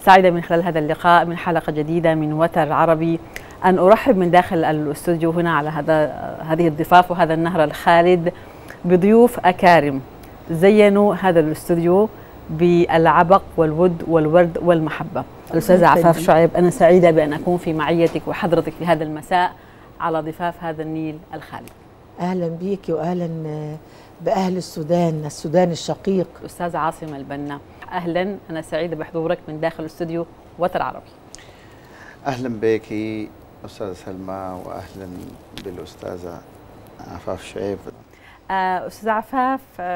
سعيدة من خلال هذا اللقاء من حلقة جديدة من وتر عربي أن أرحب من داخل الاستوديو هنا على هذه الضفاف وهذا النهر الخالد بضيوف أكارم زينوا هذا الاستوديو بالعبق والود والورد والمحبة. الأستاذة عفاف شعيب، أنا سعيدة بأن أكون في معيتك وحضرتك في هذا المساء على ضفاف هذا النيل الخالد. أهلا بيك وأهلا بأهل السودان الشقيق. أستاذ عاصم البنا، أهلا، أنا سعيدة بحضورك من داخل استوديو وتر عربي. أهلا بك أستاذة سلمى وأهلا بالأستاذة عفاف شعيب. أستاذة عفاف،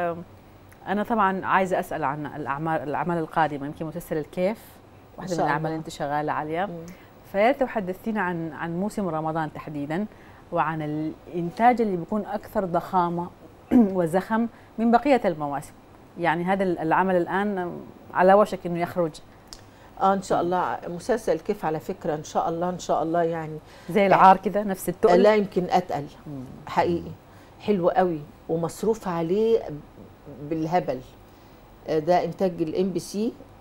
أنا طبعا عايزة أسأل عن الأعمال القادمة، يمكن مسلسل الكيف واحدة من الأعمال اللي أنت شغالة عليها، فيا ريت تحدثينا عن موسم رمضان تحديدا وعن الإنتاج اللي بيكون أكثر ضخامة وزخم من بقية المواسم. يعني هذا العمل الآن على وشك إنه يخرج. إن شاء الله مسلسل الكيف على فكرة إن شاء الله يعني زي العار كده نفس التقل. لا يمكن أتقل حقيقي، حلو قوي ومصروف عليه بالهبل. ده إنتاج الMBC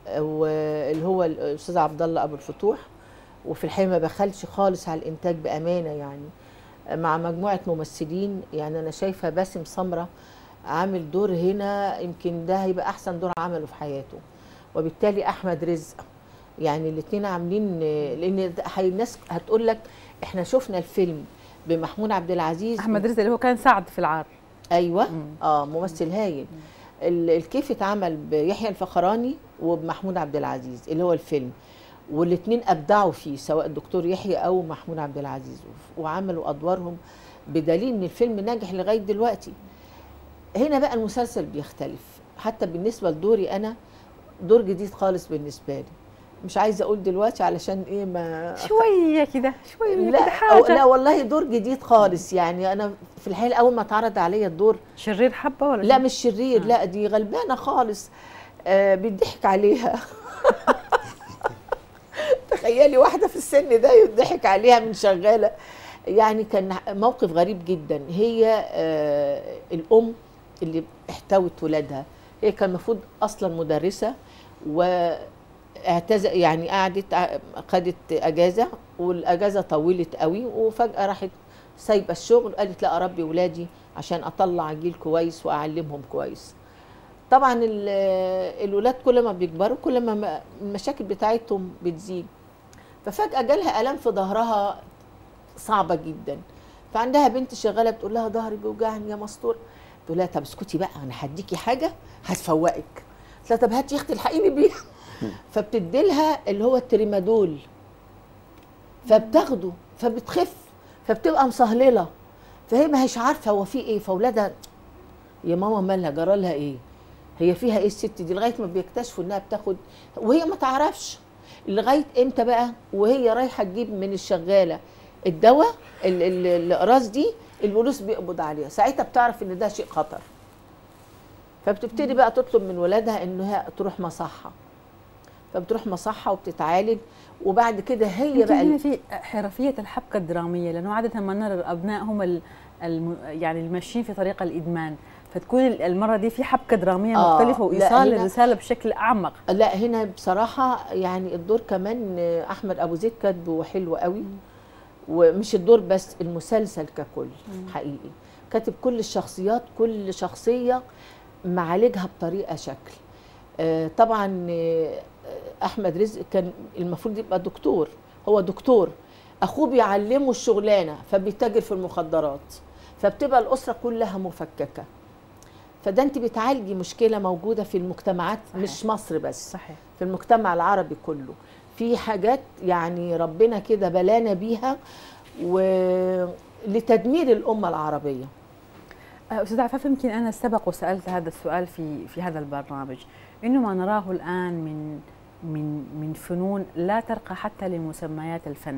واللي هو الأستاذ عبد الله أبو الفتوح، وفي الحقيقة ما بخلش خالص على الإنتاج بأمانة، يعني مع مجموعة ممثلين. يعني أنا شايفة باسم سمرة عامل دور هنا يمكن ده هيبقى أحسن دور عمله في حياته، وبالتالي أحمد رزق، يعني الاثنين عاملين، لأن الناس هتقول لك إحنا شفنا الفيلم بمحمود عبد العزيز. أحمد رزق اللي هو كان سعد في العار. أيوة. ممثل هايل. الكيف اتعمل بيحيى الفخراني وبمحمود عبد العزيز اللي هو الفيلم، والاثنين ابدعوا فيه سواء الدكتور يحيى او محمود عبد العزيز، وعملوا ادوارهم بدليل ان الفيلم ناجح لغايه دلوقتي. هنا بقى المسلسل بيختلف، حتى بالنسبه لدوري انا دور جديد خالص بالنسبه لي. مش عايزه اقول دلوقتي علشان ايه ما شويه كده لا حاجة. لا والله دور جديد خالص. يعني انا في الحقيقه اول ما اتعرض عليا الدور شرير حبه ولا لا مش شرير. لا دي غلبانه خالص، بيضحك عليها. تخيلي واحده في السن ده يضحك عليها من شغاله. يعني كان موقف غريب جدا. هي الام اللي احتوت ولادها، هي كان المفروض اصلا مدرسه واعتزل، يعني قعدت خدت اجازه والاجازه طولت قوي، وفجاه راحت سايبه الشغل، قالت لا اربي ولادي عشان اطلع جيل كويس واعلمهم كويس. طبعا الولاد كل ما بيكبروا كل ما المشاكل بتاعتهم بتزيد، ففجأة جالها آلام في ظهرها صعبة جدا. فعندها بنت شغالة بتقول لها ظهري بيوجعني يا مستور، تقول لها طب اسكتي بقى انا هديكي حاجة هتفوقك. قلت لها طب هاتي يا اختي الحقيني بيها. فبتدي لها اللي هو التريمادول، فبتاخده فبتخف، فبتبقى مصهللة، فهي ما هيش عارفة هو في ايه. فاولادها يا ماما مالها جرى لها ايه، هي فيها ايه الست دي، لغايه ما بيكتشفوا انها بتاخد وهي ما تعرفش. لغايه امتى بقى وهي رايحه تجيب من الشغاله الدواء الاقراص دي، البوليس بيقبض عليها، ساعتها بتعرف ان ده شيء خطر. فبتبتدي بقى تطلب من ولادها انها تروح مصحه، فبتروح مصحه وبتتعالج. وبعد كده هي بقى هنا في حرفيه الحبكه الدراميه، لانه عاده ما نرى الابناء هم يعني الماشيين في طريق الادمان، فتكون المره دي في حبكه دراميه مختلفه وايصال الرساله بشكل اعمق. لا هنا بصراحه يعني الدور كمان احمد ابو زيد كاتبه حلو قوي، ومش الدور بس المسلسل ككل حقيقي كاتب كل الشخصيات، كل شخصيه معالجها بطريقه شكل. طبعا احمد رزق كان المفروض يبقى دكتور، هو دكتور، اخوه بيعلمه الشغلانه فبيتاجر في المخدرات، فبتبقى الاسره كلها مفككه. فده انت بتعالجي مشكله موجوده في المجتمعات. صحيح. مش مصر بس، صحيح، في المجتمع العربي كله في حاجات يعني ربنا كده بلانا بيها ولتدمير الامه العربيه. استاذ عفاف، يمكن انا سبق وسالت هذا السؤال في هذا البرنامج، انه ما نراه الان من فنون لا ترقى حتى لمسميات الفن.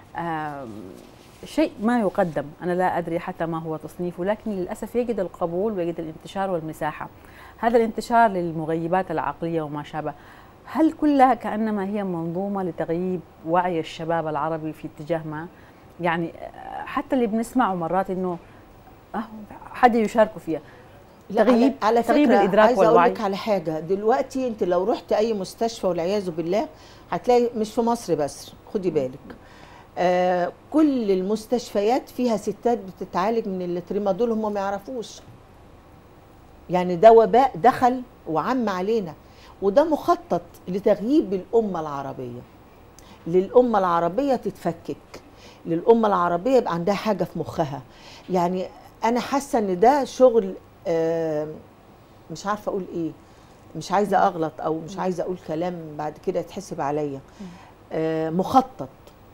شيء ما يقدم، أنا لا أدري حتى ما هو تصنيفه، لكن للأسف يجد القبول ويجد الانتشار والمساحة. هذا الانتشار للمغيبات العقلية وما شابه، هل كلها كأنما هي منظومة لتغييب وعي الشباب العربي في اتجاه ما؟ يعني حتى اللي بنسمعه مرات إنه حد يشاركوا فيها، لا، تغييب على تغييب فكره الادراك عايزه اقول والوعي. لك على حاجه. دلوقتي انت لو رحت اي مستشفى والعياذ بالله هتلاقي، مش في مصر بس، خدي بالك، كل المستشفيات فيها ستات بتتعالج من التريمادول، هم ما يعرفوش. يعني ده وباء دخل وعم علينا، وده مخطط لتغييب الامه العربيه، للامه العربيه تتفكك، للامه العربيه يبقى عندها حاجه في مخها. يعني انا حاسه ان ده شغل، مش عارفه اقول ايه، مش عايزه اغلط او مش عايزه اقول كلام بعد كده يتحسب عليا، مخطط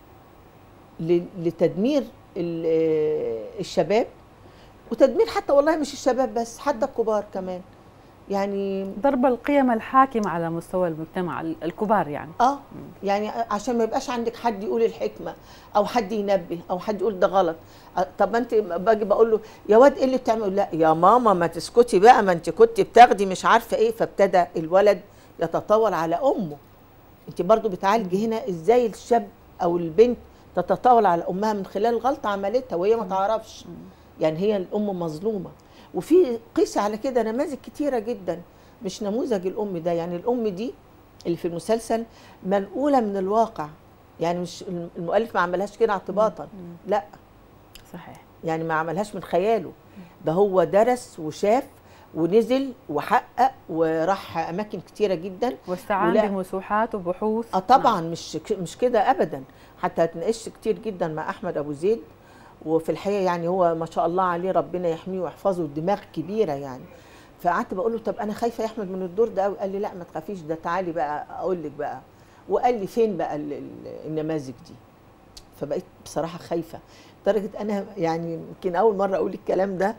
لتدمير الشباب، وتدمير حتى والله مش الشباب بس، حتى الكبار كمان. يعني ضرب القيم الحاكمة على مستوى المجتمع الكبار يعني. يعني عشان ما يبقاش عندك حد يقول الحكمة او حد ينبه او حد يقول ده غلط. طب ما انت باجي بقول له يا واد ايه اللي بتعمله؟ لا يا ماما ما تسكتي بقى، ما انت كنت بتاخدي مش عارفة ايه. فابتدى الولد يتطاول على امه. انت برضو بتعالجي هنا ازاي الشاب او البنت تتطاول على امها من خلال غلطة عملتها وهي ما تعرفش. يعني هي الام مظلومة. وفي قيس على كده نماذج كتيرة جدا، مش نموذج الام ده. يعني الام دي اللي في المسلسل منقولة من الواقع، يعني مش المؤلف ما عملهاش كده اعتباطا، لا صحيح، يعني ما عملهاش من خياله، ده هو درس وشاف ونزل وحقق وراح اماكن كتيره جدا واستعان بمسوحات وبحوث. طبعا مش كده ابدا. حتى اتناقشت كتير جدا مع احمد ابو زيد، وفي الحقيقه يعني هو ما شاء الله عليه، ربنا يحميه ويحفظه، دماغ كبيره يعني. فقعدت بقول له طب انا خايفه يا احمد من الدور ده قوي. قال لي لا ما تخافيش، ده تعالي بقى اقول لك بقى. وقال لي فين بقى النماذج دي. فبقيت بصراحه خايفه، لدرجه انا يعني يمكن اول مره اقول الكلام ده،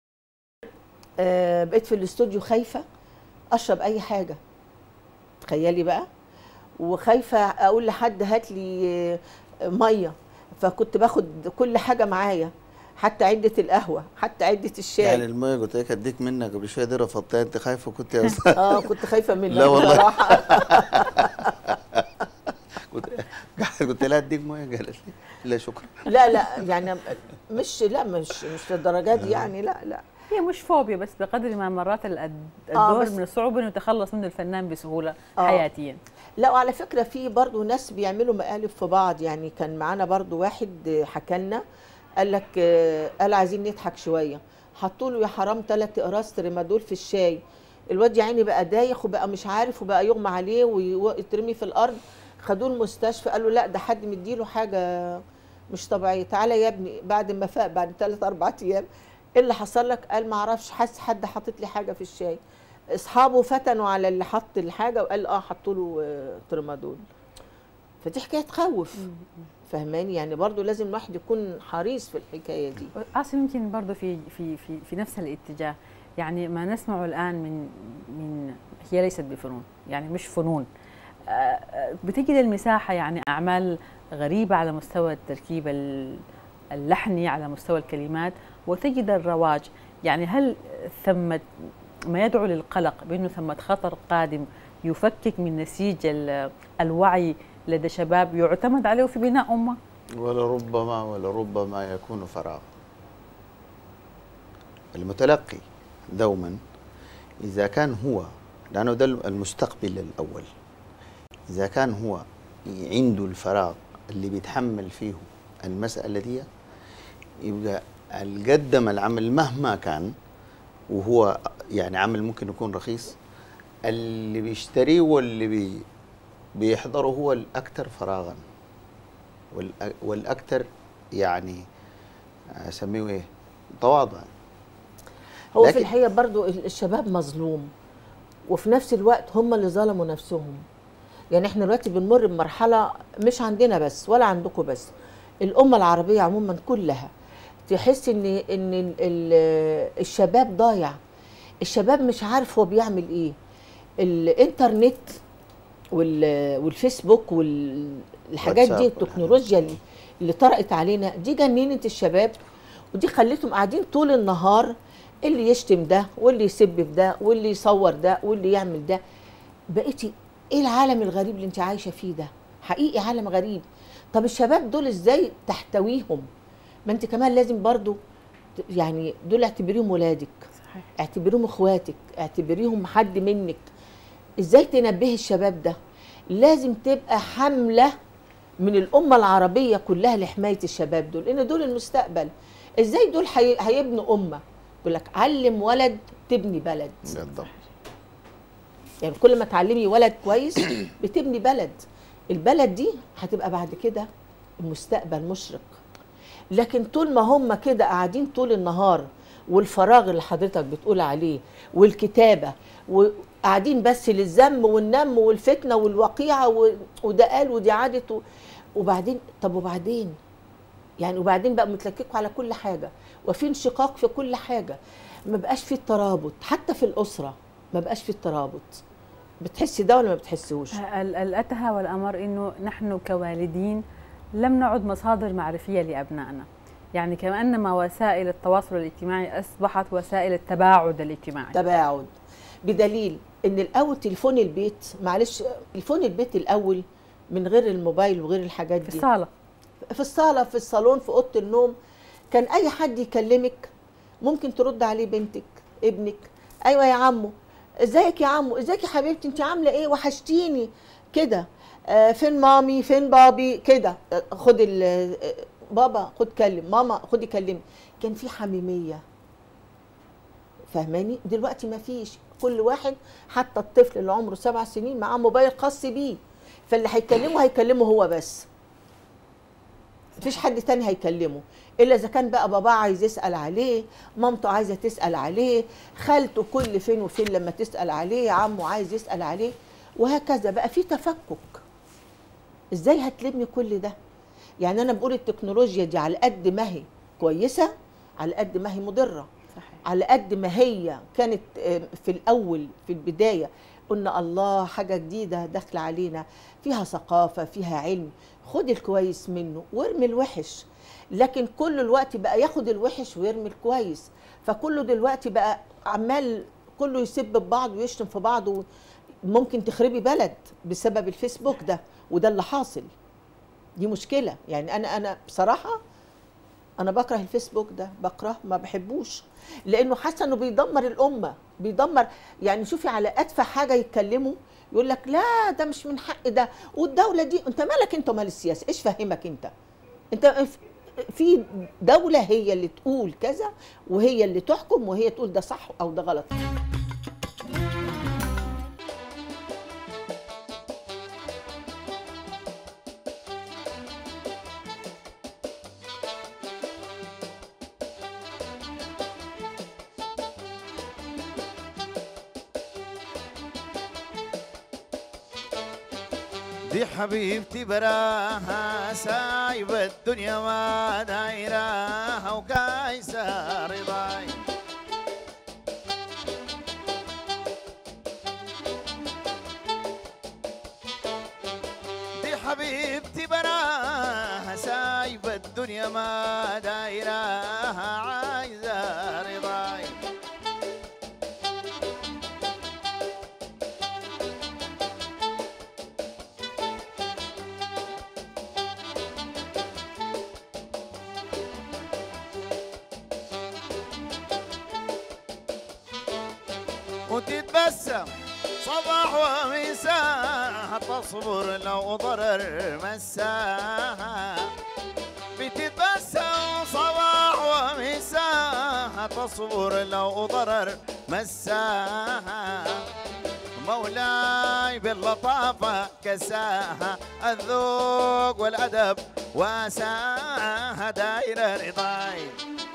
بقيت في الاستوديو خايفه اشرب اي حاجه، تخيلي بقى. وخايفه اقول لحد هات لي ميه، فكنت باخد كل حاجه معايا، حتى عده القهوه، حتى عده الشاي. يعني الميه قلت لك اديك منها قبل شويه دي رفضتها، انت خايفه كنت يا استاذ؟ كنت خايفه منها. لا والله بصراحه. قلت لها اديك ميه، قالت لي لا شكرا. لا يعني مش للدرجات دي يعني، لا هي مش فوبيا، بس بقدر ما مرات الدور من الصعوبة انه يتخلص منه الفنان بسهولة حياتيا. لا، وعلى فكرة في برضو ناس بيعملوا مقالب في بعض. يعني كان معانا برضو واحد حكى لنا، قال لك قال عايزين نضحك شوية، حطوا له يا حرام 3 اقراص تريمادول في الشاي. الواد يا عيني بقى دايخ وبقى مش عارف وبقى يغمى عليه ويترمي في الارض. خدوه المستشفى، قالوا لا ده حد مديله حاجة مش طبيعية. تعالى يا ابني. بعد ما فاق بعد 3-4 ايام، ايه اللي حصل لك؟ قال ما اعرفش، حاسس حد حاطط لي حاجه في الشاي. اصحابه فتنوا على اللي حط الحاجه وقال حطوا له ترمادول. فدي حكايه تخوف، فهماني؟ يعني برضو لازم الواحد يكون حريص في الحكايه دي. عاصم يمكن برضو في نفس الاتجاه، يعني ما نسمعه الان من هي ليست بفنون، يعني مش فنون، بتجد المساحه، يعني اعمال غريبه على مستوى التركيب اللحني، على مستوى الكلمات، وتجد الرواج. يعني هل ثمة ما يدعو للقلق بأنه ثمة خطر قادم يفكك من نسيج الوعي لدى شباب يعتمد عليه في بناء أمة؟ ولربما يكون فراغ. المتلقي دوما إذا كان هو، لأنه ده المستقبل الأول، إذا كان هو عنده الفراغ اللي بيتحمل فيه المسألة دي، يبقى القدم العمل مهما كان، وهو يعني عمل ممكن يكون رخيص، اللي بيشتريه واللي بيحضره هو الأكثر فراغا والأكثر يعني أسميه إيه؟ تواضعا. هو في الحقيقة برضو الشباب مظلوم، وفي نفس الوقت هم اللي ظلموا نفسهم. يعني احنا دلوقتي بنمر بمرحلة مش عندنا بس ولا عندكم بس، الأمة العربية عموما كلها تحس ان الشباب ضايع. الشباب مش عارف هو بيعمل ايه. الانترنت والفيسبوك والحاجات دي، التكنولوجيا اللي طرقت علينا دي جننت الشباب، ودي خلتهم قاعدين طول النهار، اللي يشتم ده واللي يسب في ده واللي يصور ده واللي يعمل ده. بقيتي ايه العالم الغريب اللي انت عايشه فيه ده؟ حقيقي عالم غريب. طب الشباب دول ازاي تحتويهم؟ ما انت كمان لازم برضو يعني دول اعتبريهم ولادك. صحيح. اعتبريهم اخواتك، اعتبريهم حد منك. ازاي تنبهي الشباب ده؟ لازم تبقى حملة من الأمة العربية كلها لحماية الشباب دول، لأن دول المستقبل. ازاي دول هيبنوا أمة؟ يقول لك علم ولد تبني بلد. بالضبط. يعني كل ما تعلمي ولد كويس بتبني بلد. البلد دي هتبقى بعد كده المستقبل مشرق. لكن طول ما هم كده قاعدين طول النهار، والفراغ اللي حضرتك بتقول عليه، والكتابة، وقاعدين بس للذم والنم والفتنة والوقيعة، وده قال ودي عادت، وبعدين طب وبعدين يعني، وبعدين بقى متلككوا على كل حاجة، وفي انشقاق في كل حاجة. ما بقاش في الترابط، حتى في الأسرة ما بقاش في الترابط. بتحسي ده ولا ما بتحسيهوش؟ الأتهى والأمر إنه نحن كوالدين لم نعد مصادر معرفية لأبنائنا، يعني كأنما وسائل التواصل الاجتماعي أصبحت وسائل التباعد الاجتماعي. تباعد، بدليل إن الأول تليفون البيت، معلش تليفون البيت الأول من غير الموبايل وغير الحاجات دي، في الصالة، في الصالة، في الصالون، في أوضة النوم، كان أي حد يكلمك ممكن ترد عليه بنتك، ابنك، أيوة يا عمو، ازيك يا عمو، ازيك يا حبيبتي، انت عامله ايه، وحشتيني كده، فين مامي، فين بابي كده، خد بابا خد كلم ماما، خدي كلمي. كان في حميميه، فاهماني؟ دلوقتي ما فيش. كل واحد حتى الطفل اللي عمره 7 سنين معاه موبايل خاص بيه، فاللي هيكلمه هو بس، مفيش حد تاني هيكلمه الا اذا كان بقى باباه عايز يسال عليه، مامته عايزه تسال عليه، خالته كل فين وفين لما تسال عليه، عمه عايز يسال عليه، وهكذا. بقى في تفكك. ازاي هتلمي كل ده؟ يعني انا بقول التكنولوجيا دي على قد ما هي كويسه، على قد ما هي مضره. صحيح. على قد ما هي كانت في الاول في البدايه قلنا الله حاجه جديده داخله علينا، فيها ثقافه، فيها علم، خد الكويس منه وارمي الوحش. لكن كل الوقت بقى ياخد الوحش ويرمي الكويس، فكله دلوقتي بقى عمال كله يسب ببعض ويشتم في بعض، ممكن تخربي بلد بسبب الفيسبوك ده، وده اللي حاصل. دي مشكله. يعني انا بصراحه انا بكره الفيسبوك ده، بكره، ما بحبوش، لانه حاسه انه بيدمر الامه، بيدمر. يعني شوفي على ادفع حاجه يتكلموا يقول لك لا ده مش من حق ده، والدوله دي، انت مالك انت ومال السياسه؟ ايش فهمك انت في دوله هي اللي تقول كذا، وهي اللي تحكم، وهي تقول ده صح او ده غلط. دي حبيبتي براها سايبة الدنيا ما دايراها وقايسة رضاي. دي حبيبتي براها سايبة الدنيا ما دايراها عايزة رضاي. وتتبسم صباح ومساء، تصبر لو ضرر مساها. بتتبسم صباح ومساء، تصبر لو ضرر مساها. مولاي باللطافة كساها، الذوق والأدب واساها، داير رضاي.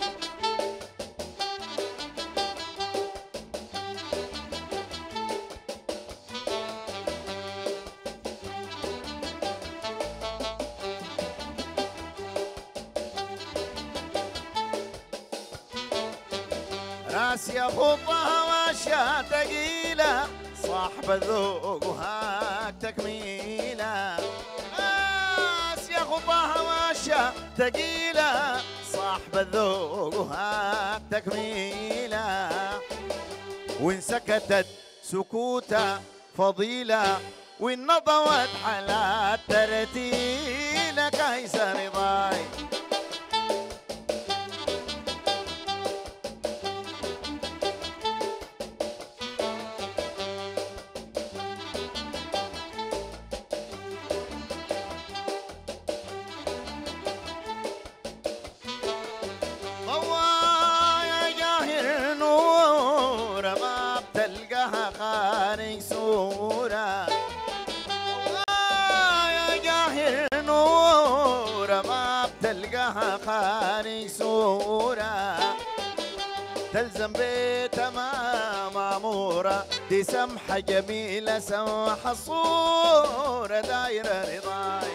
راس يخطها واشياء ثقيلة، صاحب الذوق وهاك تكميلة. راس يخطها واشياء ثقيلة، صاحب الذوق وهاك تكميلة. وإن سكتت سكوتة فضيلة، وإن نضوت حالات ترتيلة، كايسة رضاي. تلقاها خارج صورة تلزم بتمام أمورة دي سمحة جميلة سمحة صورة دايرة رضاي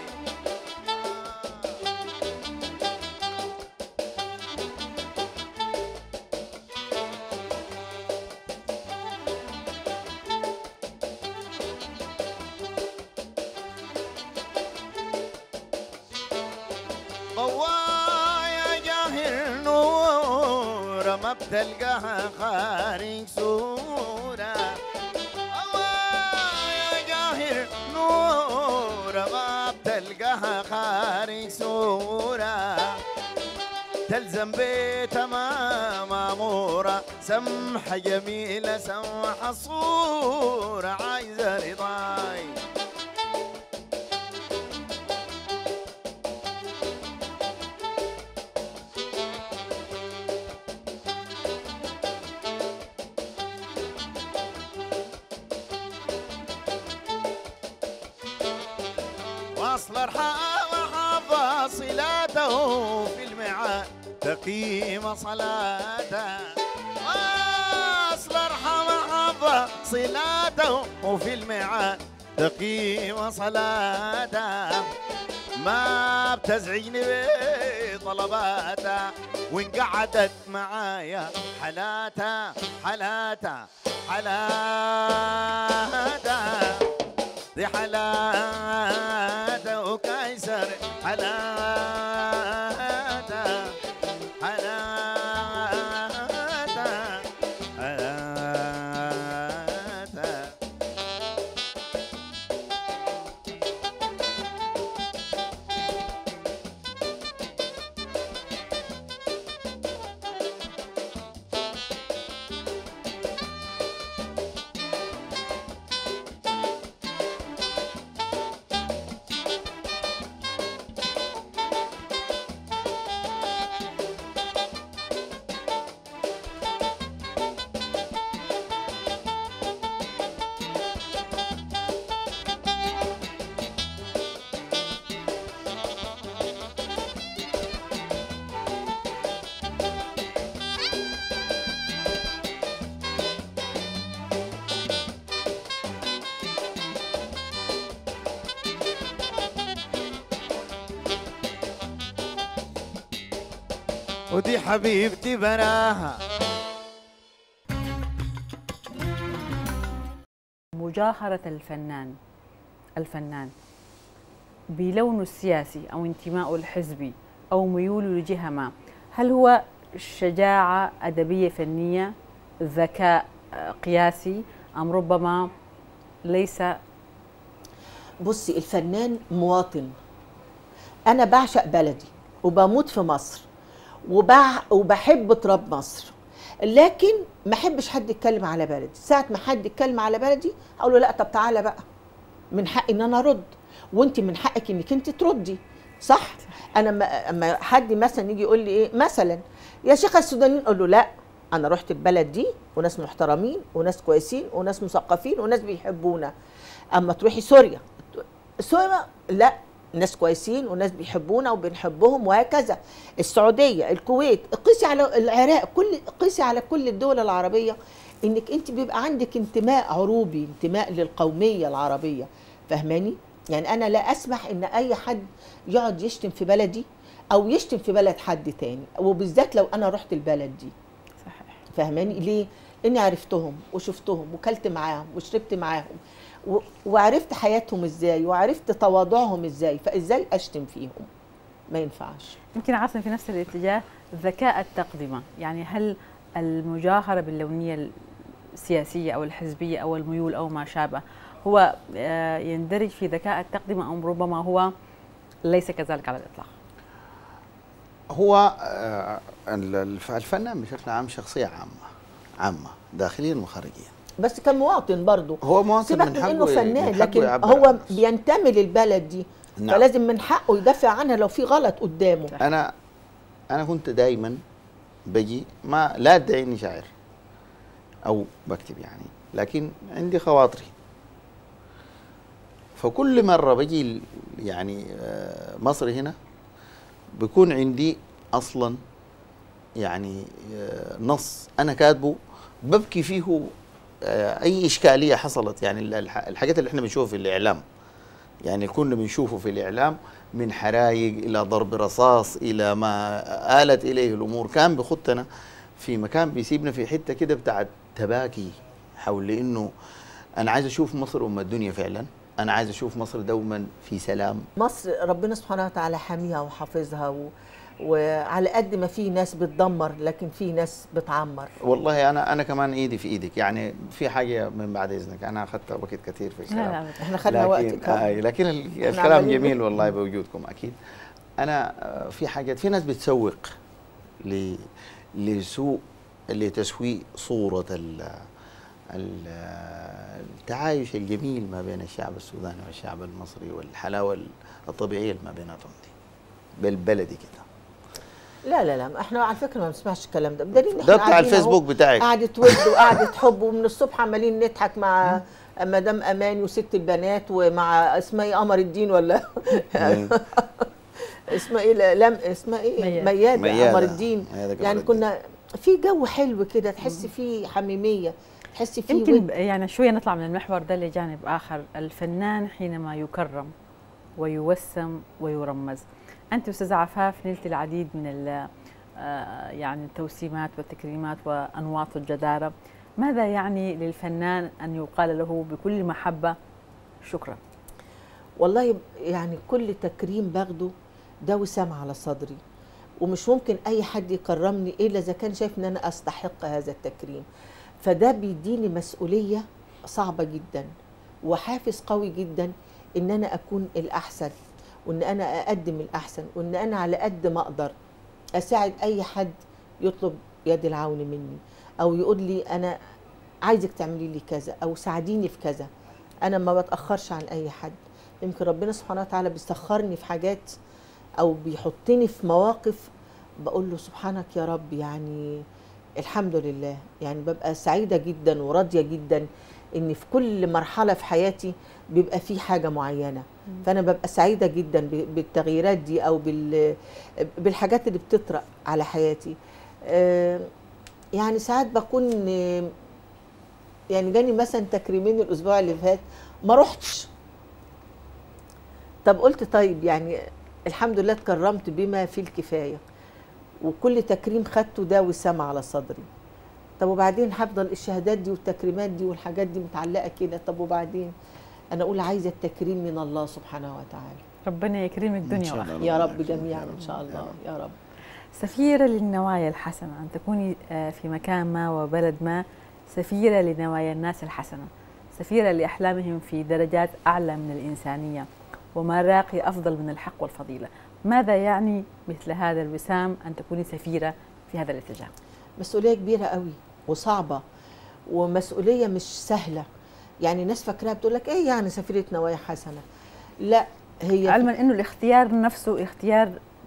ضوايا جاهر نور ما بتلقاها خارج صورة ضوايا جاهر نور ما بتلقاها خارج صورة تلزم بتمام أمورة سمحة جميلة سمحة صورة عايزة رضاي واصل ارحام صلاته في الميعاد تقيم صلاته واصل ارحام صلاته في الميعاد تقيم صلاته ما بتزعجني بطلباتها وان قعدت معايا حالاتها حالاتها حالاتها دي حالاتها وكايسر حالاتها حالاتها حالاتها ودي حبيبتي براها مجاهرة الفنان بلونه السياسي أو انتمائه الحزبي أو ميوله لجهة ما، هل هو شجاعة أدبية فنية، ذكاء قياسي، أم ربما ليس؟ بصي، الفنان مواطن. أنا بعشق بلدي وبموت في مصر وبحب تراب مصر، لكن ما احبش حد يتكلم على بلدي. ساعة ما حد يتكلم على بلدي اقول له لا، طب تعالى بقى، من حقي ان انا ارد، وانت من حقك انك انت تردي، صح؟ انا اما حد مثلا يجي يقول لي ايه مثلا يا شيخه السودانيين، اقول له لا، انا رحت البلد دي وناس محترمين وناس كويسين وناس مثقفين وناس بيحبونا. اما تروحي سوريا لا، ناس كويسين وناس بيحبونا وبنحبهم وهكذا. السعوديه، الكويت، قيسي على العراق، قيسي على كل الدول العربيه، انك انت بيبقى عندك انتماء عروبي، انتماء للقوميه العربيه. فهماني؟ يعني انا لا اسمح ان اي حد يقعد يشتم في بلدي او يشتم في بلد حد تاني، وبالذات لو انا رحت البلد دي. صحيح. فهماني ليه؟ اني عرفتهم وشفتهم وكلت معاهم وشربت معاهم وعرفت حياتهم ازاي وعرفت تواضعهم ازاي، فازاي اشتم فيهم؟ ما ينفعش. يمكن عاصم في نفس الاتجاه، ذكاء التقدمة، يعني هل المجاهرة باللونية السياسية أو الحزبية أو الميول أو ما شابه هو يندرج في ذكاء التقدمة أم ربما هو ليس كذلك على الإطلاق؟ هو الفنان بشكل عام شخصية عامة داخليا وخارجيا، بس كمواطن برضه هو مواطن من حقه انه فنان، لكن هو بينتمي للبلد دي. نعم. فلازم من حقه يدافع عنها لو في غلط قدامه. انا كنت دايما بجي، ما لا ادعي اني شاعر او بكتب يعني، لكن عندي خواطري. فكل مره بجي يعني مصر هنا بيكون عندي اصلا يعني نص انا كاتبه ببكي فيه اي اشكاليه حصلت. يعني الحاجات اللي احنا بنشوفها في الاعلام، يعني كنا بنشوفه في الاعلام من حرايق الى ضرب رصاص الى ما آلت اليه الامور، كان بخطنا في مكان بيسيبنا في حته كده بتاعت تباكي حول انه انا عايز اشوف مصر ام الدنيا فعلا، انا عايز اشوف مصر دوما في سلام. مصر ربنا سبحانه وتعالى حاميها وحافظها وعلى قد ما في ناس بتدمر لكن في ناس بتعمر. والله انا كمان ايدي في ايدك. يعني في حاجه من بعد اذنك، انا اخذت وقت كثير في الكلام. لا احنا خدنا وقت لكن الكلام جميل والله بوجودكم اكيد. انا في حاجات، في ناس بتسوق لسوء لتسويق صوره التعايش الجميل ما بين الشعب السوداني والشعب المصري والحلاوه الطبيعيه اللي ما بيناتهم دي بالبلدي كده. لا احنا على فكره ما بنسمعش الكلام ده، بدليل ده بتاع الفيسبوك بتاعك قعدة ود وقعدة حب، ومن الصبح عمالين نضحك مع مدام اماني وست البنات ومع اسمها ايه قمر الدين ولا اسمها ايه لم اسمها ايه ميادة قمر الدين. يعني كنا في جو حلو كده، تحس فيه حميميه، تحس فيه يمكن يعني شويه نطلع من المحور ده لجانب اخر. الفنان حينما يكرم ويوسم ويرمز، أنت أستاذ عفاف نلت العديد من يعني التوسيمات والتكريمات وأنواط الجدارة، ماذا يعني للفنان أن يقال له بكل محبة شكرا؟ والله يعني كل تكريم باخده ده وسام على صدري، ومش ممكن أي حد يكرمني إلا إذا كان شايف إن أنا أستحق هذا التكريم، فده بيديني مسؤولية صعبة جدا وحافز قوي جدا إن أنا أكون الأحسن، وان انا اقدم الاحسن، وان انا على قد ما اقدر اساعد اي حد يطلب يد العون مني او يقول لي انا عايزك تعملي لي كذا او ساعديني في كذا. انا ما بتاخرش عن اي حد. يمكن ربنا سبحانه وتعالى بيسخرني في حاجات او بيحطني في مواقف بقول له سبحانك يا رب، يعني الحمد لله. يعني ببقى سعيده جدا وراضيه جدا ان في كل مرحله في حياتي بيبقى في حاجه معينه، فانا ببقى سعيده جدا بالتغييرات دي او بالحاجات اللي بتطرق على حياتي. يعني ساعات بكون يعني جاني مثلا تكريمين الاسبوع اللي فات ما رحتش، طب قلت طيب يعني الحمد لله اتكرمت بما فيه الكفايه، وكل تكريم خدته ده وسام على صدري. طب وبعدين هفضل الشهادات دي والتكريمات دي والحاجات دي متعلقه كده، طب وبعدين انا اقول عايزه التكريم من الله سبحانه وتعالى. ربنا يكرمك دنيا واخره يا رب جميعا ان شاء الله يا رب. سفيره للنوايا الحسنه، ان تكوني في مكان ما وبلد ما سفيره لنوايا الناس الحسنه، سفيره لاحلامهم في درجات اعلى من الانسانيه ومراقي افضل من الحق والفضيله. ماذا يعني مثل هذا الوسام ان تكوني سفيره في هذا الاتجاه؟ مسؤوليه كبيره قوي وصعبه، ومسؤوليه مش سهله. يعني ناس فاكراها بتقول لك ايه يعني سفيره نوايا حسنه، لا هي علما انه الاختيار نفسه اختيار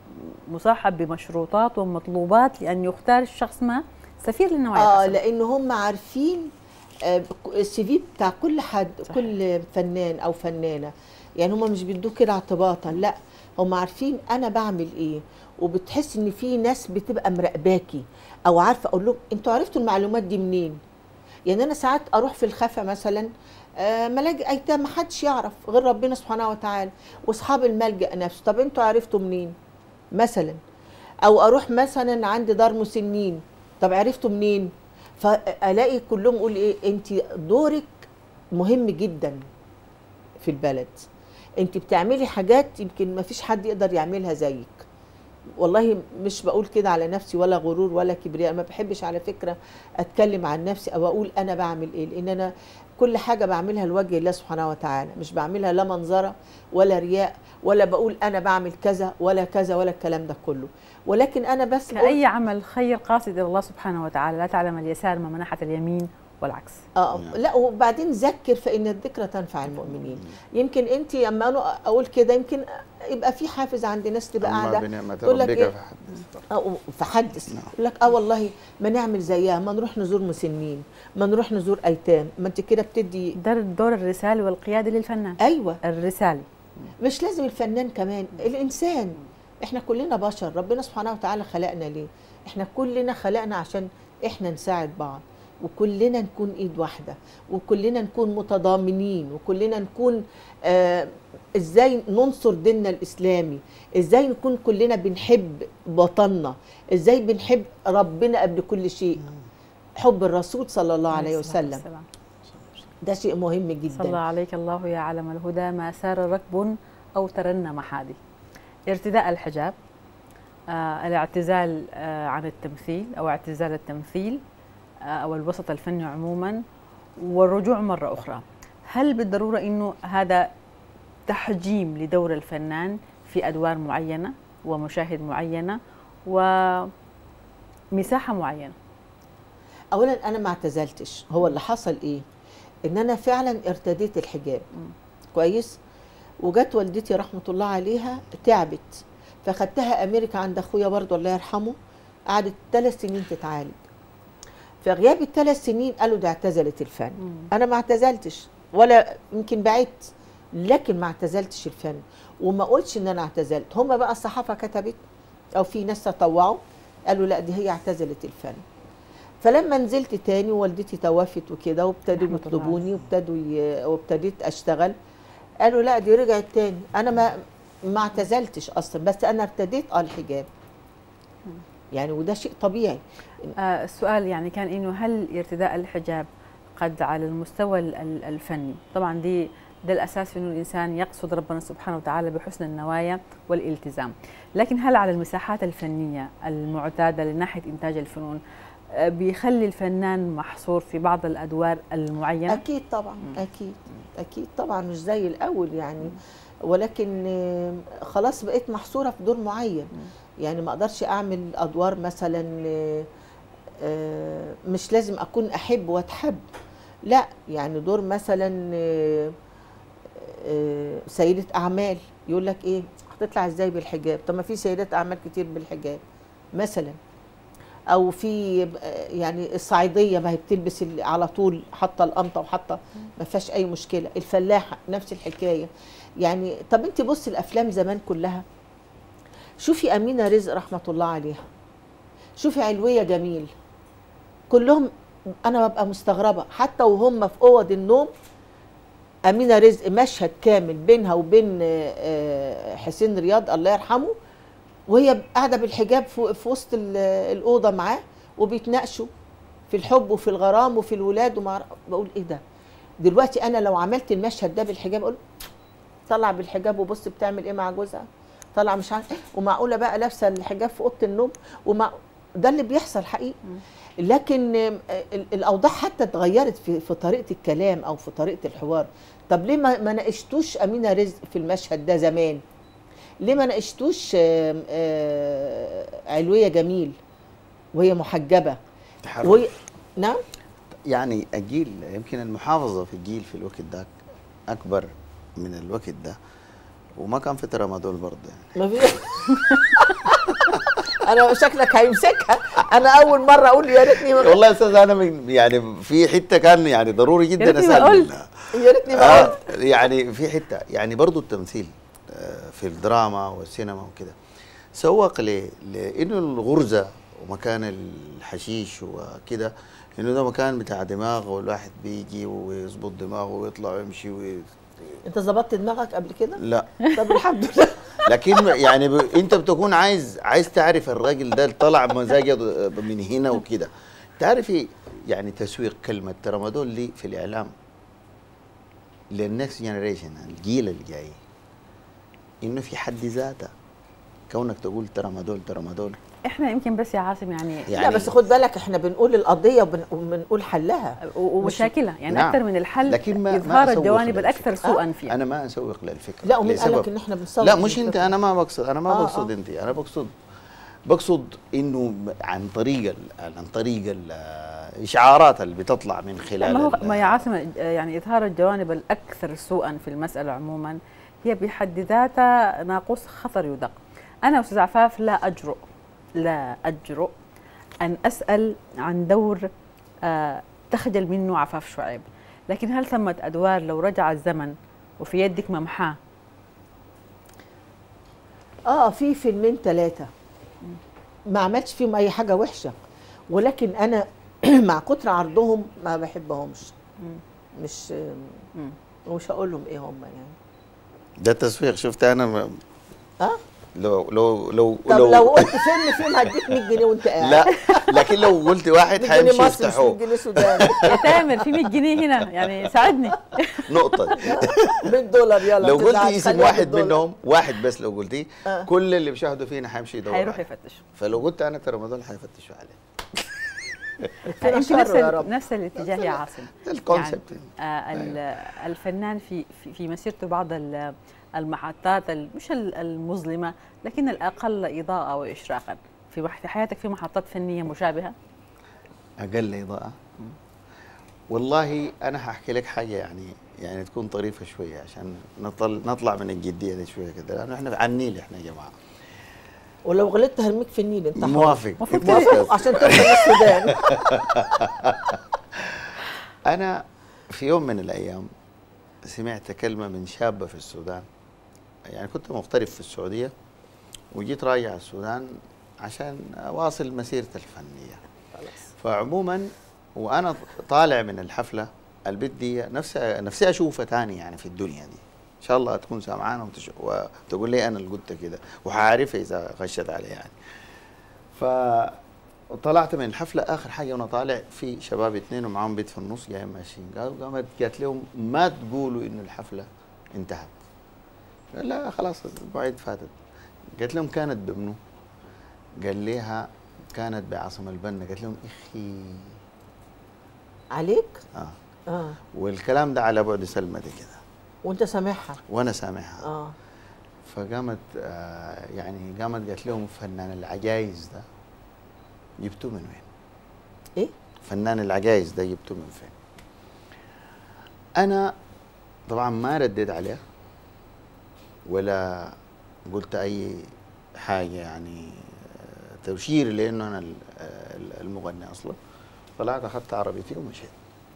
مصاحب بمشروطات ومطلوبات لان يختار الشخص ما سفير للنوايا حسنه. لان هم عارفين السي في بتاع كل حد صح. كل فنان او فنانه، يعني هم مش بيدوك كده اعتباطا، لا هم عارفين انا بعمل ايه، وبتحس ان في ناس بتبقى مراقباكي او عارفه. اقول لهم انتوا عرفتوا المعلومات دي منين؟ يعني انا ساعات اروح في الخفا مثلا ملاجئ ايتام ما حدش يعرف غير ربنا سبحانه وتعالى واصحاب الملجأ نفسه، طب انتوا عرفتوا منين مثلا؟ او اروح مثلا عند دار مسنين، طب عرفتوا منين؟ فالاقي كلهم يقول ايه انت دورك مهم جدا في البلد، انت بتعملي حاجات يمكن ما فيش حد يقدر يعملها زيك. والله مش بقول كده على نفسي ولا غرور ولا كبرياء، ما بحبش على فكرة اتكلم عن نفسي او اقول انا بعمل ايه، لان انا كل حاجة بعملها لوجه الله سبحانه وتعالى، مش بعملها لا منظرة ولا رياء ولا بقول انا بعمل كذا ولا كذا ولا الكلام ده كله، ولكن انا بس كأي عمل خير قاصد الى الله سبحانه وتعالى، لا تعلم اليسار ما منحت اليمين والعكس. لا وبعدين ذكر فإن الذكرى تنفع المؤمنين. يمكن انت اما انا اقول كده يمكن يبقى في حافز عند ناس تبقى قاعده تقول لك ايه فحدث يقول لك والله ما نعمل زيها، ما نروح نزور مسنين، ما نروح نزور ايتام، ما انت كده بتدي ده الدور الرسالي والقيادي للفنان. ايوه الرسالي، مش لازم الفنان، كمان الانسان احنا كلنا بشر، ربنا سبحانه وتعالى خلقنا ليه؟ احنا كلنا خلقنا عشان احنا نساعد بعض، وكلنا نكون ايد واحده، وكلنا نكون متضامنين، وكلنا نكون ازاي ننصر ديننا الاسلامي، ازاي نكون كلنا بنحب وطننا، ازاي بنحب ربنا قبل كل شيء، حب الرسول صلى الله عليه وسلم. ده شيء مهم جدا. صلى الله عليك الله يا علم الهدى، ما سار ركب أو ترنم حادي. ارتداء الحجاب، الاعتزال عن التمثيل أو اعتزال التمثيل أو الوسط الفني عموما، والرجوع مرة أخرى. هل بالضرورة أنه هذا تحجيم لدور الفنان في أدوار معينة ومشاهد معينة ومساحة معينة؟ أولا أنا ما اعتزلتش، هو اللي حصل إيه؟ إن أنا فعلا ارتديت الحجاب كويس، وجت والدتي رحمة الله عليها تعبت، فخدتها أمريكا عند أخويا برضه الله يرحمه، قعدت 3 سنين تتعالج. في غياب ال3 سنين قالوا ده اعتزلت الفن. أنا ما اعتزلتش ولا يمكن بعدت، لكن ما اعتزلتش الفن، وما قلتش إن أنا اعتزلت. هم بقى الصحافة كتبت أو في ناس تطوعوا قالوا لا دي هي اعتزلت الفن. فلما نزلت تاني والدتي توفت وكده، وابتدوا يطلبوني وابتديت اشتغل، قالوا لا دي رجعت تاني. انا ما اعتزلتش اصلا، بس انا ارتديت الحجاب يعني، وده شيء طبيعي. السؤال يعني كان انه هل ارتداء الحجاب قد على المستوى الفني، طبعا ده الاساس في انه الانسان يقصد ربنا سبحانه وتعالى بحسن النوايا والالتزام، لكن هل على المساحات الفنيه المعتاده لناحيه انتاج الفنون بيخلي الفنان محصور في بعض الادوار المعينه؟ اكيد طبعا، اكيد طبعا، مش زي الاول يعني، ولكن خلاص بقيت محصوره في دور معين. يعني ما اقدرش اعمل ادوار مثلا مش لازم اكون احب واتحب، لا يعني دور مثلا سيده اعمال، يقول لك ايه هتطلع ازاي بالحجاب؟ طب ما في سيدات اعمال كتير بالحجاب مثلا، او في يعني الصعيديه ما هي بتلبس على طول حاطه القمطه وحاطه ما فيهاش اي مشكله، الفلاحه نفس الحكايه يعني. طب انت بصي الافلام زمان كلها، شوفي امينه رزق رحمه الله عليها، شوفي علويه جميل، كلهم انا ببقى مستغربه حتى وهم في اوض النوم. امينه رزق مشهد كامل بينها وبين حسين رياض الله يرحمه، وهي قاعده بالحجاب في وسط الاوضه معاه، وبيتناقشوا في الحب وفي الغرام وفي الولاد بقول ايه ده؟ دلوقتي انا لو عملت المشهد ده بالحجاب اقول طلع بالحجاب وبص بتعمل ايه مع جوزها، طلع مش عارف، ومعقوله بقى لابسه الحجاب في اوضه النوم، ده اللي بيحصل حقيقي. لكن الاوضاع حتى اتغيرت في طريقه الكلام او في طريقه الحوار. طب ليه ما ناقشتوش امينه رزق في المشهد ده زمان؟ ليه ما ناقشتوش علويه جميل وهي محجبه وهي نعم؟ يعني الجيل يمكن المحافظه في الجيل في الوقت ده اكبر من الوقت ده، وما كان في ترامادول برضه يعني. ما في انا شكلك هيمسكها. انا اول مره اقول يا ريتني والله يا استاذ انا يعني في حته كان يعني ضروري جدا اسال، يا ريتني ما قلت. يعني في حته يعني برضه التمثيل في الدراما والسينما وكده سوق لانه الغرزه ومكان الحشيش وكده، انه ده مكان بتاع دماغ، والواحد بيجي ويظبط دماغه ويطلع ويمشي انت ظبطت دماغك قبل كده؟ لا. طب الحمد لله. لكن يعني انت بتكون عايز تعرف الراجل ده طلع مزاجه من هنا وكده. تعرفي يعني تسويق كلمه ترامادول لي في الاعلام للنكست جنريشن، الجيل اللي جاي، انه في حد ذاته كونك تقول ترامادول احنا يمكن بس يا عاصم يعني لا بس خد بالك احنا بنقول القضيه وبنقول حلها ومشاكلها يعني نعم. اكثر من الحل، لكن اظهار الجوانب الاكثر سوءا فيها. انا ما اسوق للفكره. لا ومين قال لك ان احنا بنسوق؟ لا مش انت، انا ما بقصد، انا ما بقصد انت، انا بقصد انه عن طريق الاشعارات اللي بتطلع من خلال ما يا عاصم يعني اظهار الجوانب الاكثر سوءا في المساله عموما هي بحد ذاتها ناقوس خطر يدق. انا استاذ عفاف لا أجرؤ أن أسأل عن دور تخجل منه عفاف شعيب، لكن هل ثمة أدوار لو رجع الزمن وفي يدك ممحاه في فيلمين 3 ما عملتش فيهم اي حاجه وحشه، ولكن انا مع كتر عرضهم ما بحبهمش. مش ومش هقول لهم ايه هم يعني. ده تسويق. شفت انا لو طب لو قلت فيلم هديك 100 جنيه وانت قاعد. لا، لكن لو قلت واحد 100 جنيه حيمشي مصري مش 100 يفتحوه جنيه سوداني. يا تامر في 100 جنيه هنا يعني ساعدني. نقطة. $100 يلا. لو قلتي تزعل، اسم خليها واحد $100. منهم، واحد بس لو قلتيه كل اللي بيشاهدوا فينا حيمشي يدور هيروح عليه. يفتشوا. فلو قلت انا ترى ما دول حيفتشوا عليه. انت شر يا رب. نفس الاتجاه يا عاصم. ده الكونسبت. الفنان في مسيرته بعض المحطات مش المظلمه لكن الاقل اضاءه واشراقا. في حياتك في محطات فنيه مشابهه؟ اقل اضاءة. والله انا هحكي لك حاجة يعني تكون طريفة شوية عشان نطلع من الجدية دي شوية كده، لانه احنا على النيل احنا يا جماعة. ولو غلطت هرميك في النيل انت. موافق. موافق عشان تدخل السودان. انا في يوم من الايام سمعت كلمة من شابة في السودان. يعني كنت مغترب في السعودية وجيت راجع السودان عشان أواصل مسيرتي الفنية. فعموما وأنا طالع من الحفلة البنت دي نفسي أشوفها تاني يعني في الدنيا دي. إن شاء الله تكون سامعانا وتقول لي أنا اللي قلت كده، وحعرفها إذا غشت علي يعني. فطلعت من الحفلة، آخر حاجة وأنا طالع في شباب 2 ومعاهم بنت في النص جايين ماشيين، قالت لهم ما تقولوا إنه الحفلة انتهت. لا خلاص المواعيد فاتت. قالت لهم كانت بمنو؟ قال ليها كانت بعاصم البنا. قالت لهم اخي عليك؟ والكلام ده على بعد سلمى دي كده. وانت سامعها؟ وانا سامعها. فقامت يعني قالت لهم فنان العجايز ده جبتوه من وين؟ ايه؟ فنان العجايز ده جبتوه من فين؟ انا طبعا ما رديت عليه ولا قلت اي حاجه يعني تشير لانه انا المغني اصلا. طلعت اخذت عربيتي ومشيت.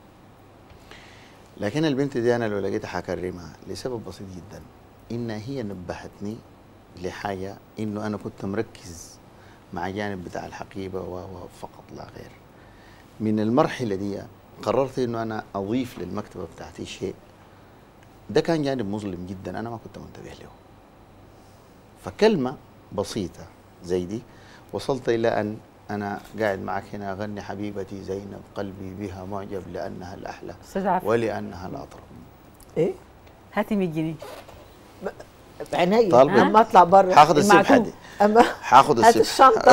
لكن البنت دي انا لو لقيتها حكرمها لسبب بسيط جدا، ان هي نبهتني لحاجه، انه انا كنت مركز مع جانب بتاع الحقيبه وفقط لا غير. من المرحله دي قررت انه انا اضيف للمكتبه بتاعتي شيء. ده كان جانب مظلم جدا انا ما كنت منتبه له. فكلمه بسيطه زي دي وصلت الى ان انا قاعد معك هنا اغني حبيبتي زينب قلبي بها معجب لانها الاحلى ولانها الاطرب. ايه؟ هاتي 100 جنيه. بعينيا لما اطلع بره. هاخد السبحه دي. هاخد السبحه. هات الشنطه.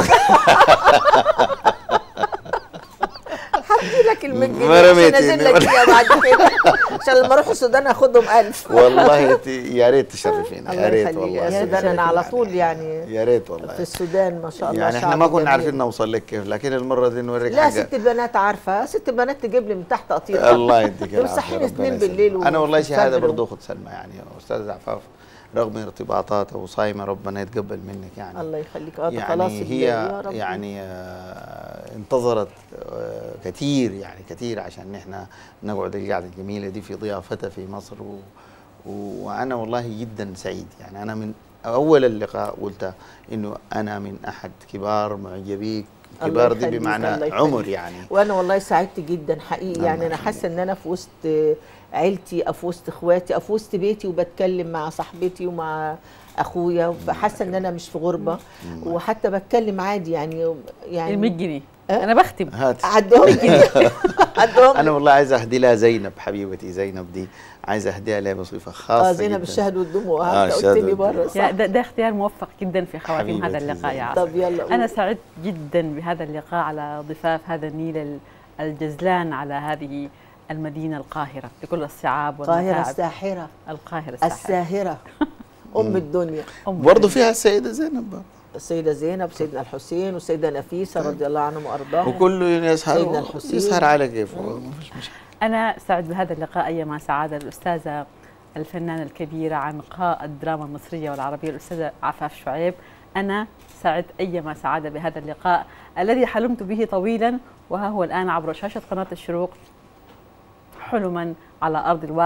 هدي لك ال 100 جنيه عشان انزل لك فيها بعد كده، عشان لما اروح السودان اخدهم 1000. والله يا ريت تشرفينا. يا ريت والله. يا السودان انا على طول يعني يا ريت والله في السودان ما شاء الله. يعني احنا ما كنا عارفين نوصل لك كيف، لكن المره دي نوريك لا حاجه. ست البنات عارفه، ست البنات تجيب لي من تحت قطيعه. الله يديك العافيه. صحيين 2 بالليل. انا والله شهاده برضه اخذ سلمى يعني استاذ عفاف، رغم ارتباطاتها وصايمه ربنا يتقبل منك يعني. الله يخليك. يعني خلاص هي يعني انتظرت كثير يعني كثير عشان نحن نقعد القعده الجميله دي في ضيافتها في مصر وانا والله جدا سعيد. يعني انا من اول اللقاء قلت انه انا من احد كبار معجبيك. كبار دي بمعنى عمر يعني. وانا والله سعدت جدا حقيقي. يعني انا حاسه ان انا في وسط عيلتي او في وسط اخواتي او في وسط بيتي وبتكلم مع صاحبتي ومع اخويا، فحاسه ان انا مش في غربه وحتى بتكلم عادي يعني ال 100 جنيه انا بختم. عدهم كده. عدهم. انا والله عايز اهدي لها زينب حبيبتي زينب دي، عايز اهديها لها بصفه خاصه. زينب الشهد والدموع. قلت لي بره صح. ده اختيار موفق جدا في خواتيم هذا اللقاء يا عاصم. طب يلا. انا سعدت جدا بهذا اللقاء على ضفاف هذا النيل الجزلان على هذه المدينة القاهرة بكل الصعاب والمتاعب. القاهرة الساحرة. القاهرة الساهرة. أم الدنيا. برضه فيها السيدة زينب. السيدة زينب، سيدنا الحسين، والسيدة نفيسة رضي الله عنهم وأرضاهم. وكله يسهر. سيدنا الحسين. يسهر على كيفه ما فيش مشكلة. أنا سعد بهذا اللقاء أيما سعادة الأستاذة الفنانة الكبيرة عنقاء الدراما المصرية والعربية الأستاذة عفاف شعيب. أنا سعدت أيما سعادة بهذا اللقاء الذي حلمت به طويلا، وها هو الآن عبر شاشة قناة الشروق حلما على أرض الواقع.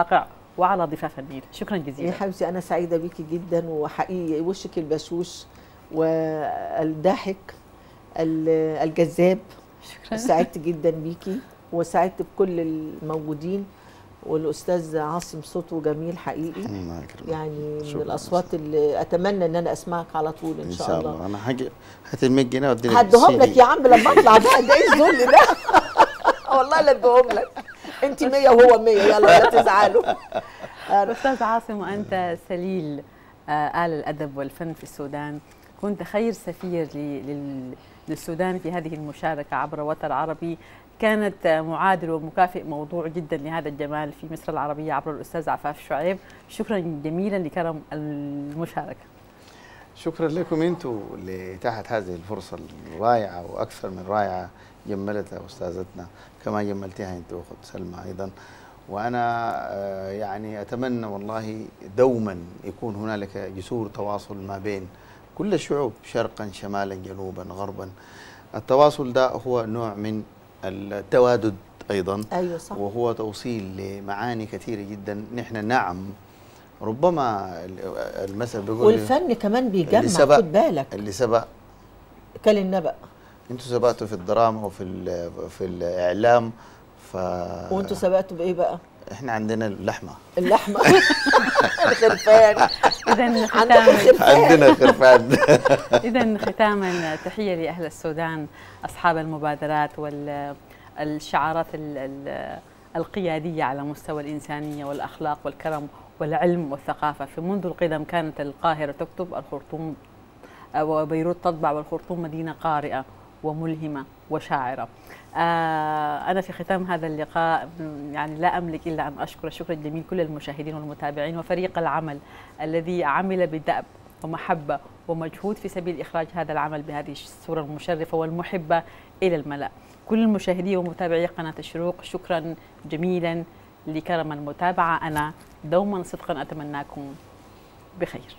وعلى ضفاف النيل. شكرا يا جزيلا. حبيبتي أنا سعيدة بيكي جدا، وحقيقي وشك البشوش والضاحك الجذاب. شكرا. سعدت جدا بيكي وسعدت بكل الموجودين، والأستاذ عاصم صوته جميل حقيقي، الله يكرمك. يعني من شكراً. الأصوات اللي أتمنى إن أنا أسمعك على طول إن شاء الله. انا حاجه هات المج هنا واديني هديهم لك السي يا عم لما أطلع بقى، ده إيه الذل ده؟ والله لا اديهم لك، أنت 100 وهو 100، يلا لا تزعلوا. أستاذ عاصم، وأنت سليل آل الأدب والفن في السودان، كنت خير سفير للسودان في هذه المشاركة عبر وتر عربي، كانت معادل ومكافئ موضوع جدا لهذا الجمال في مصر العربية عبر الأستاذ عفاف شعيب. شكرا جميلا لكرم المشاركة. شكرا لكم انتم لإتاحة هذه الفرصة الرائعة وأكثر من رائعة، جملتها أستاذتنا كما جملتها أنت وأخت سلمى أيضا. وأنا يعني أتمنى والله دوما يكون هنالك جسور تواصل ما بين كل الشعوب، شرقا شمالا جنوبا غربا. التواصل ده هو نوع من التوادد أيضا. أيوة صح. وهو توصيل لمعاني كثيرة جدا. نحن نعم ربما المثل بيقول والفن كمان بيجمع، خد بالك. اللي سبق كل النبأ. انتوا سبقتوا في الدراما وفي في الاعلام، وانتوا سبقتوا بايه بقى؟ احنا عندنا اللحمه الخرفان. إذا عندنا خرفان. إذا ختاما تحية لأهل السودان أصحاب المبادرات والشعارات القيادية على مستوى الإنسانية والأخلاق والكرم والعلم والثقافة. في منذ القدم كانت القاهرة تكتب، الخرطوم وبيروت تطبع، والخرطوم مدينة قارئة وملهمة وشاعرة. أنا في ختام هذا اللقاء يعني لا أملك إلا أن أشكر شكرا جميل كل المشاهدين والمتابعين وفريق العمل الذي عمل بدأب ومحبة ومجهود في سبيل إخراج هذا العمل بهذه الصورة المشرفة والمحبة إلى الملأ. كل المشاهدين ومتابعي قناة الشروق شكرا جميلا لكرم المتابعة. أنا دوما صدقا أتمناكم بخير.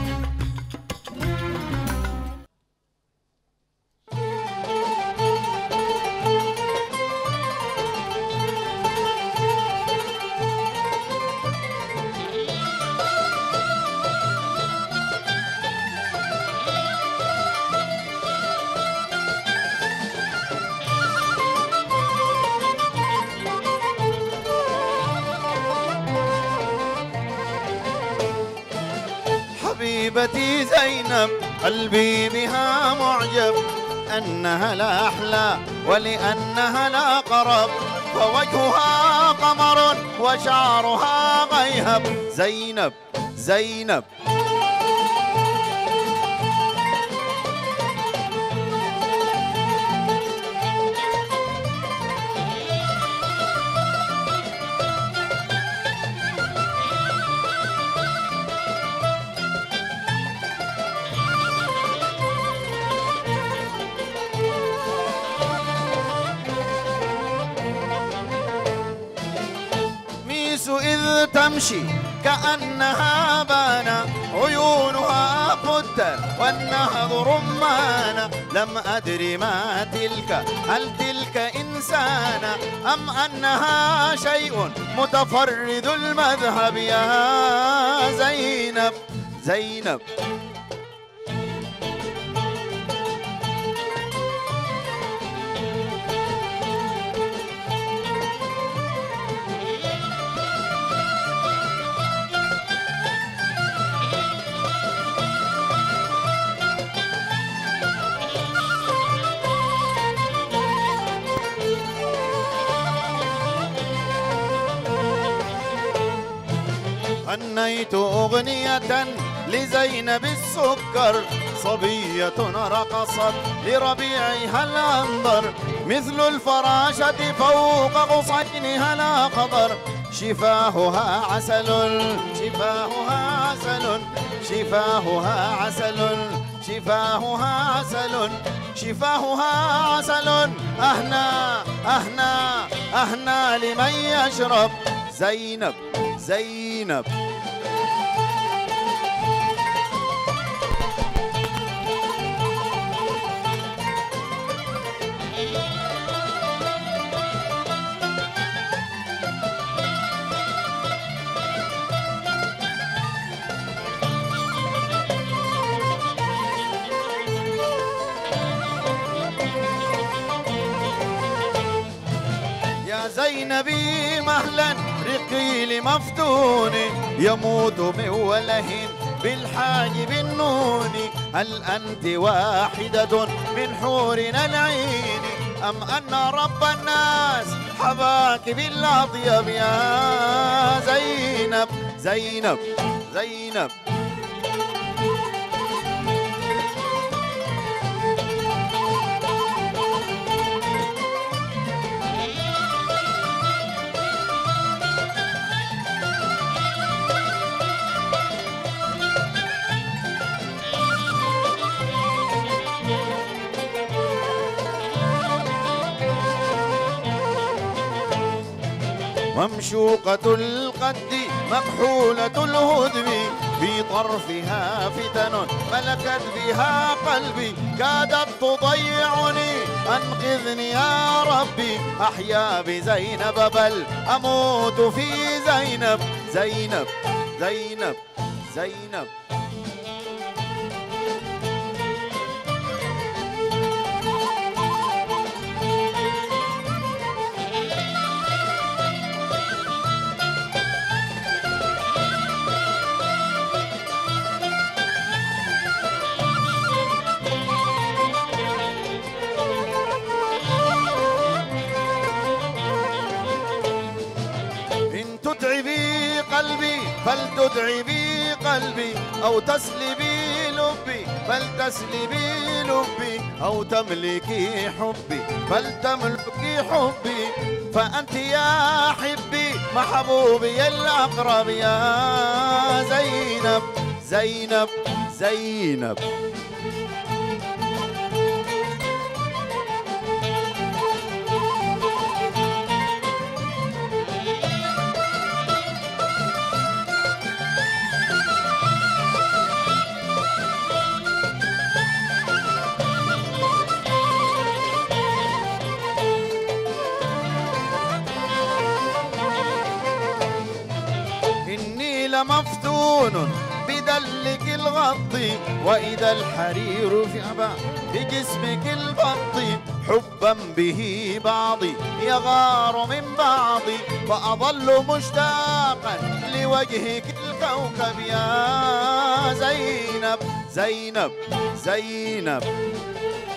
حبيبتي زينب قلبي بها معجب، أنها لا أحلى ولأنها لا قرب، فوجهها قمر وشعرها غيهب. زينب زينب إذ تمشي كأنها بانة، عيونها قدر والنهض رمانة. لم أدري ما تلك، هل تلك إنسانة أم أنها شيء متفرد المذهب؟ يا زينب زينب غنيت أغنية لزينب السكر، صبية رقصت لربيعها الأنظر، مثل الفراشة فوق غصنها الأخضر. شفاهها عسل شفاهها عسل شفاهها عسل شفاهها عسل شفاهها عسل. أهنى أهنى أهنى لمن يشرب. زينب زينب زينبي مهلا رقيل مفتون يموت من وله بالحاجب النون. هل أنت واحدة من حورنا العين أم أن رب الناس حباك بالأطيب يا زينب زينب زينب؟ ممشوقة القد مكحولة الهدم في طرفها فتن ملكت بها قلبي كادت تضيعني. أنقذني يا ربي أحيا بزينب بل أموت في زينب زينب زينب زينب. تتعبي قلبي فلتتعبي قلبي أو تسلبي لبي فلتسلبي لبي أو تملكي حبي فلتملكي حبي. فأنت يا حبي محبوبي الأقرب يا زينب زينب زينب. مفتون بدلك الغطي وإذا الحرير في بجسمك البطي. حبا به بعضي يغار من بعضي فأظل مشتاقا لوجهك الكوكب يا زينب زينب زينب.